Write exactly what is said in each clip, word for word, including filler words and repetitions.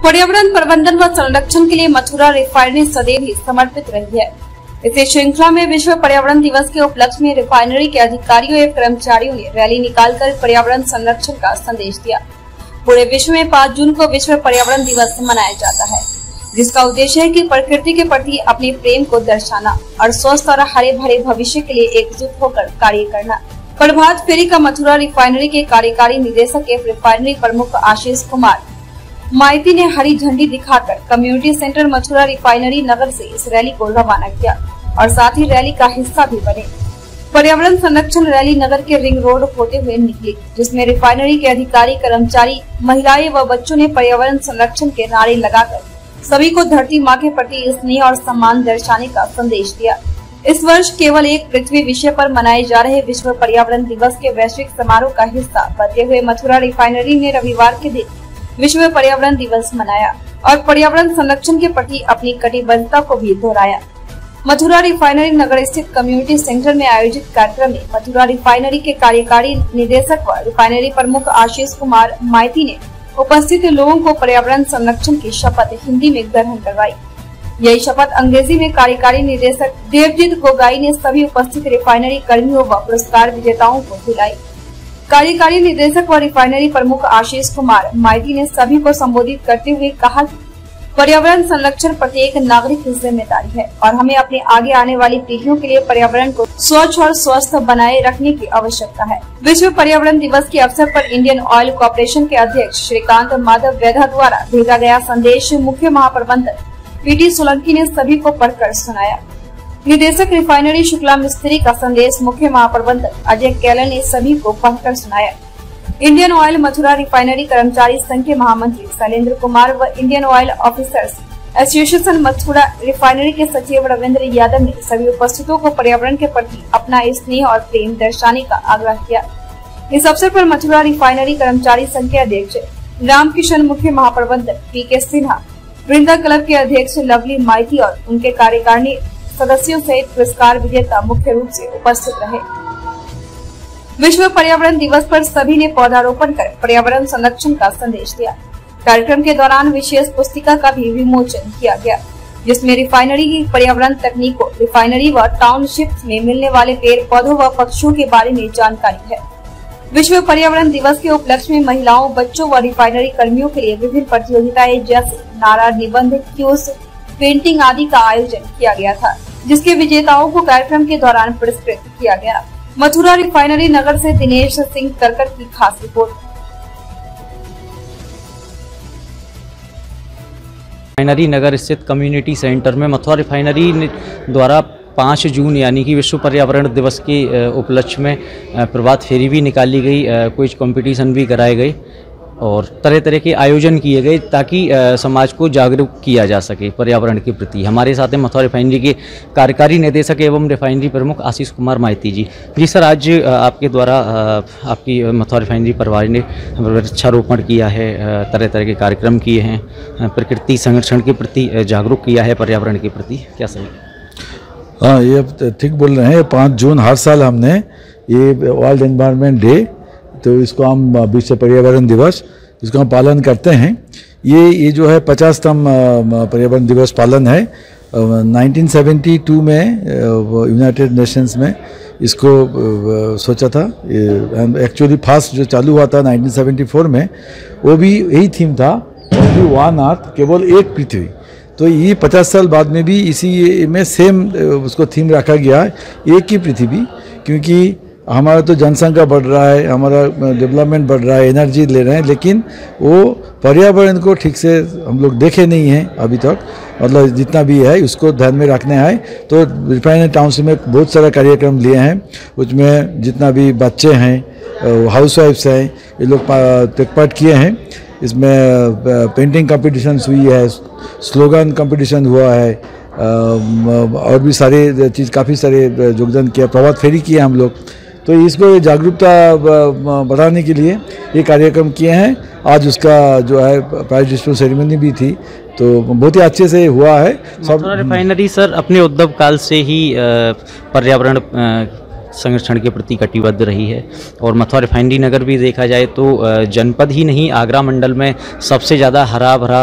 पर्यावरण प्रबंधन व संरक्षण के लिए मथुरा रिफाइनरी सदैव ही समर्पित रही है। इसी श्रृंखला में विश्व पर्यावरण दिवस के उपलक्ष्य में रिफाइनरी के अधिकारियों एवं कर्मचारियों ने रैली निकालकर पर्यावरण संरक्षण का संदेश दिया। पूरे विश्व में पाँच जून को विश्व पर्यावरण दिवस मनाया जाता है, जिसका उद्देश्य है कि प्रकृति के प्रति अपने प्रेम को दर्शाना और स्वस्थ और हरे भरे भविष्य के लिए एकजुट होकर कार्य करना। प्रभात फेरी का मथुरा रिफाइनरी के कार्यकारी निदेशक एवं रिफाइनरी प्रमुख आशीष कुमार माइती ने हरी झंडी दिखाकर community centre Mathura refinery Nagar से इस रैली को रवाना किया और साथ ही रैली का हिस्सा भी बने। पर्यावरण संरक्षण रैली नगर के रिंग रोड होते हुए निकली, जिसमें रिफाइनरी के अधिकारी, कर्मचारी, महिलाएं व बच्चों ने पर्यावरण संरक्षण के नारे लगाकर सभी को धरती माँ के प्रति स्नेह और सम्मान दर्शाने का संदेश दिया। इस वर्ष केवल एक पृथ्वी विषय पर मनाए जा रहे विश्व पर्यावरण दिवस के वैश्विक समारोह का हिस्सा बनते हुए मथुरा रिफाइनरी ने रविवार के दिन विश्व पर्यावरण दिवस मनाया और पर्यावरण संरक्षण के प्रति अपनी कटिबद्धता को भी दोहराया। मथुरा रिफाइनरी नगर स्थित कम्युनिटी सेंटर में आयोजित कार्यक्रम में मथुरा रिफाइनरी के कार्यकारी निदेशक व रिफाइनरी प्रमुख आशीष कुमार माइती ने उपस्थित लोगों को पर्यावरण संरक्षण की शपथ हिंदी में ग्रहण करवाई। यही शपथ अंग्रेजी में कार्यकारी निदेशक देवजीत गोगाई ने सभी उपस्थित रिफाइनरी कर्मियों व पुरस्कार विजेताओं को दिलाई। कार्यकारी निदेशक व रिफाइनरी प्रमुख आशीष कुमार माइती ने सभी को संबोधित करते हुए कहा कि पर्यावरण संरक्षण प्रत्येक नागरिक की जिम्मेदारी है और हमें अपने आगे आने वाली पीढ़ियों के लिए पर्यावरण को स्वच्छ और स्वस्थ बनाए रखने की आवश्यकता है। विश्व पर्यावरण दिवस के अवसर पर इंडियन ऑयल कॉर्पोरेशन के अध्यक्ष श्रीकांत माधव वैधा द्वारा भेजा गया संदेश मुख्य महाप्रबंधक पीटी सोलंकी ने सभी को पढ़कर सुनाया। निदेशक रिफाइनरी शुक्ला मिस्त्री का संदेश मुख्य महाप्रबंधक अजय कैलन ने सभी को पढ़कर सुनाया। इंडियन ऑयल मथुरा रिफाइनरी कर्मचारी संघ के महामंत्री शैलेंद्र कुमार व Indian oil officers association Mathura refinery के सचिव रविंद्र यादव ने सभी उपस्थितों को पर्यावरण के प्रति अपना स्नेह और प्रेम दर्शाने का आग्रह किया। इस अवसर पर मथुरा रिफाइनरी कर्मचारी संघ के अध्यक्ष रामकिशन, मुख्य महाप्रबंधक पी के सिन्हा, वृंदा क्लब के अध्यक्ष लवली माइती और उनके कार्यकारिणी सदस्यों सहित पुरस्कार विजेता मुख्य रूप से उपस्थित रहे। विश्व पर्यावरण दिवस पर सभी ने पौधारोपण कर पर्यावरण संरक्षण का संदेश दिया। कार्यक्रम के दौरान विशेष पुस्तिका का भी विमोचन किया गया, जिसमें रिफाइनरी की पर्यावरण तकनीकों, रिफाइनरी व टाउनशिप में मिलने वाले पेड़ पौधों व पक्षियों के बारे में जानकारी है। विश्व पर्यावरण दिवस के उपलक्ष्य में महिलाओं, बच्चों व रिफाइनरी कर्मियों के लिए विभिन्न प्रतियोगिताएं जैसे नारा, निबंध, क्यूज, पेंटिंग आदि का आयोजन किया गया था, जिसके विजेताओं को कार्यक्रम के दौरान पुरस्कृत किया गया। मथुरा रिफाइनरी नगर से दिनेश सिंह करकर की खास रिपोर्ट। रिफाइनरी नगर स्थित कम्युनिटी सेंटर में मथुरा रिफाइनरी द्वारा पाँच जून यानी कि विश्व पर्यावरण दिवस के उपलक्ष्य में प्रभात फेरी भी निकाली गई, कुछ कंपटीशन भी कराए गए और तरह तरह के आयोजन किए गए ताकि समाज को जागरूक किया जा सके पर्यावरण के प्रति। हमारे साथ हैं मथुरा रिफाइनरी के कार्यकारी निदेशक एवं रिफाइनरी प्रमुख आशीष कुमार माइती जी। जी सर, आज आपके द्वारा आपकी मथुरा रिफाइनरी परिवार ने वृक्षारोपण किया है, तरह तरह के कार्यक्रम किए हैं, प्रकृति संरक्षण के प्रति जागरूक किया है, पर्यावरण के प्रति, क्या सही? हाँ, ये ठीक बोल रहे हैं। पाँच जून हर साल हमने ये वर्ल्ड एनवायरनमेंट डे, तो इसको हम विश्व पर्यावरण दिवस, इसको हम पालन करते हैं। ये ये जो है पचासतम पर्यावरण दिवस पालन है। नाइनटीन सेवेंटी टू में यूनाइटेड नेशंस में इसको सोचा था। एक्चुअली फर्स्ट जो चालू हुआ था नाइनटीन सेवेंटी फोर में, वो भी यही थीम था, ओनली वन अर्थ, केवल एक पृथ्वी। तो ये पचास साल बाद में भी इसी में सेम उसको थीम रखा गया है, एक ही पृथ्वी, क्योंकि हमारा तो जनसंख्या बढ़ रहा है, हमारा डेवलपमेंट बढ़ रहा है, एनर्जी ले रहे हैं, लेकिन वो पर्यावरण को ठीक से हम लोग देखे नहीं हैं अभी तक। मतलब जितना भी है उसको ध्यान में रखने हैं। तो रिफाइनरी टाउनशिप में बहुत सारा कार्यक्रम लिए हैं, उसमें जितना भी बच्चे हैं, हाउस वाइफ्स हैं, ये लोग टेक पार्ट किए हैं। इसमें पेंटिंग कंपटीशन हुई है, स्लोगन कंपटीशन हुआ है, और भी सारे चीज़, काफ़ी सारे योगदान किया, प्रभात फेरी किए हम लोग। तो इसको जागरूकता बढ़ाने के लिए ये कार्यक्रम किए हैं। आज उसका जो है प्राइज डिस्ट्रीब्यूशन सेरेमनी भी थी, तो बहुत ही अच्छे से हुआ है। सब रिफाइनरी सर अपने उद्भव काल से ही पर्यावरण संरक्षण के प्रति कटिबद्ध रही है। और मथुरा रिफाइनरी नगर भी देखा जाए तो जनपद ही नहीं, आगरा मंडल में सबसे ज़्यादा हरा भरा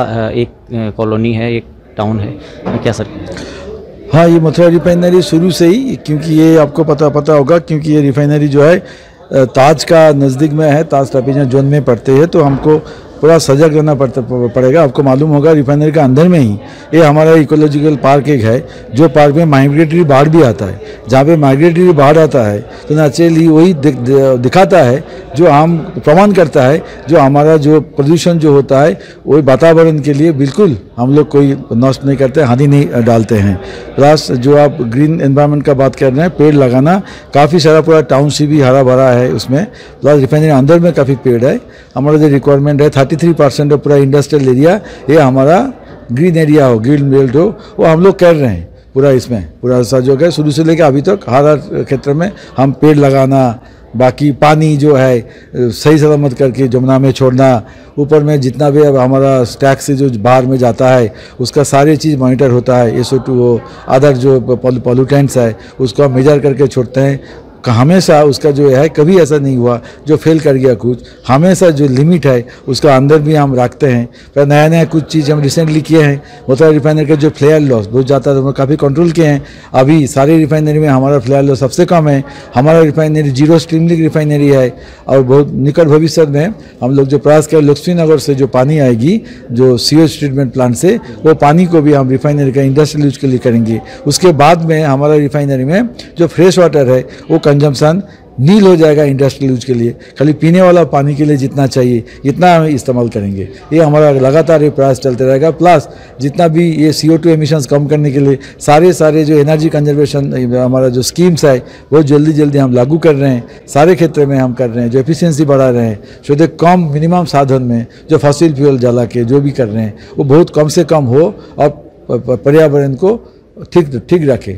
एक कॉलोनी है, एक टाउन है। क्या सर? हाँ, ये मथुरा रिफाइनरी शुरू से ही, क्योंकि ये आपको पता पता होगा, क्योंकि ये रिफाइनरी जो है ताज का नज़दीक में है, ताज ट्रैपेजन जोन में पड़ते हैं, तो हमको पूरा सजग रहना पड़ता पड़ेगा। आपको मालूम होगा रिफाइनरी का अंदर में ही ये हमारा इकोलॉजिकल पार्क एक है, जो पार्क में माइग्रेटरी बाढ़ भी आता है। जहाँ पे माइग्रेटरी बाढ़ आता है तो नेचुरली वही दिख, दिखाता है, जो हम प्रमाण करता है, जो हमारा जो प्रदूषण जो होता है वही वातावरण के लिए बिल्कुल हम लोग कोई नष्ट नहीं करते, हानि नहीं डालते हैं। प्लस जो आप ग्रीन एनवायरनमेंट का बात कर रहे हैं, पेड़ लगाना, काफ़ी सारा पूरा टाउनशिप भी हरा भरा है उसमें। प्लस रिफाइनरी अंदर में काफ़ी पेड़ है। हमारा जो रिक्वायरमेंट है थर्टी थ्री परसेंट पूरा इंडस्ट्रियल एरिया ये हमारा ग्रीन एरिया हो, ग्रीन बेल्ट हो, वो हम लोग कर रहे हैं पूरा। इसमें पूरा सहयोग है शुरू से लेकर अभी तक। हर क्षेत्र में हम पेड़ लगाना, बाकी पानी जो है सही सलामत करके जमुना में छोड़ना, ऊपर में जितना भी अब हमारा स्टैक से जो बाहर में जाता है उसका सारी चीज़ मॉनिटर होता है। एस ओ टू हो, अदर जो पॉल्यूटेंट्स है उसको हम मेजर करके छोड़ते हैं। हमेशा उसका जो है कभी ऐसा नहीं हुआ जो फेल कर गया कुछ, हमेशा जो लिमिट है उसका अंदर भी हम रखते हैं। पर नया नया कुछ चीज़ हम रिसेंटली किए हैं। मथुरा रिफाइनरी के जो फ्लेयर लॉस बहुत ज़्यादा तो काफ़ी कंट्रोल किए हैं। अभी सारी रिफाइनरी में हमारा फ्लेयर लॉस सबसे कम है। हमारा रिफाइनरी जीरो स्ट्रीमलिंग रिफाइनरी है। और बहुत निकट भविष्य में हम लोग जो प्रयास करें, लक्ष्मी नगर से जो पानी आएगी जो सीवेज ट्रीटमेंट प्लांट से, वो पानी को भी हम रिफाइनरी का इंडस्ट्रियल यूज के लिए करेंगे। उसके बाद में हमारा रिफाइनरी में जो फ्रेश वाटर है वो कंजम्पशन नील हो जाएगा इंडस्ट्रियल यूज के लिए। खाली पीने वाला पानी के लिए जितना चाहिए इतना हम इस्तेमाल करेंगे। ये हमारा लगातार ये प्रयास चलते रहेगा। प्लस जितना भी ये सी ओ टू एमिशंस कम करने के लिए सारे सारे जो एनर्जी कंजर्वेशन हमारा जो स्कीम्स है वो जल्दी जल्दी हम लागू कर रहे हैं। सारे क्षेत्र में हम कर रहे हैं, जो एफिशिएंसी बढ़ा रहे हैं, जो कम मिनिमम साधन में जो फॉसिल फ्यूल जला के जो भी कर रहे हैं वो बहुत कम से कम हो और पर्यावरण को ठीक ठीक रखे।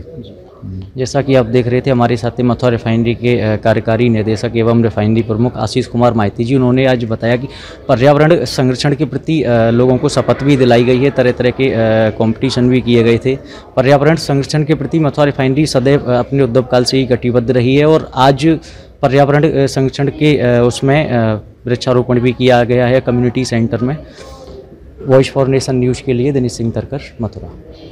जैसा कि आप देख रहे थे, हमारे साथ मथुरा रिफाइनरी के कार्यकारी निदेशक एवं रिफाइनरी प्रमुख आशीष कुमार माइती जी। उन्होंने आज बताया कि पर्यावरण संरक्षण के प्रति लोगों को शपथ भी दिलाई गई है, तरह तरह के कंपटीशन भी किए गए थे। पर्यावरण संरक्षण के प्रति मथुरा रिफाइनरी सदैव अपने उद्यम काल से ही कटिबद्ध रही है और आज पर्यावरण संरक्षण के उसमें वृक्षारोपण भी किया गया है कम्युनिटी सेंटर में। वॉइस फॉर नेशन न्यूज़ के लिए दिनेश सिंह तरकर, मथुरा।